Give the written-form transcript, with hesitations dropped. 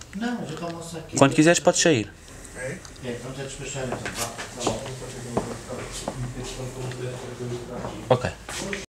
Não, já almoço aqui. Quando quiseres podes sair. É, vamos a despachar então. Vá. Ok.